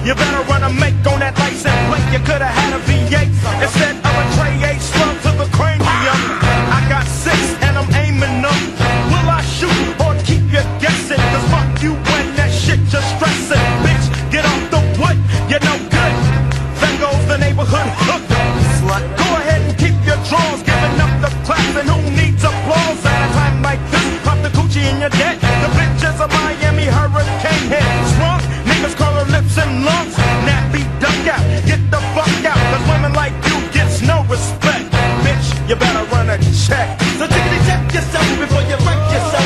You better run a make on that license plate. You could have had a V8 instead of a Tray 8 slug to the cranium. I got 6 and I'm aiming them. Will I shoot or keep you guessing? Cause fuck you when that shit just stressing. Bitch, get off the wood, you're no good. There goes the neighborhood hook. Slut. Go ahead and keep your drawers, giving up the claps, and who needs applause at a time like this? Pop the coochie in your debt. The bitches of Miami hurricane head. Sprung, niggas call her lips and lungs. Nappy duck out, get the fuck out. Cause women like you gets no respect. Bitch, you better run a check. So tickety check yourself before you wreck yourself.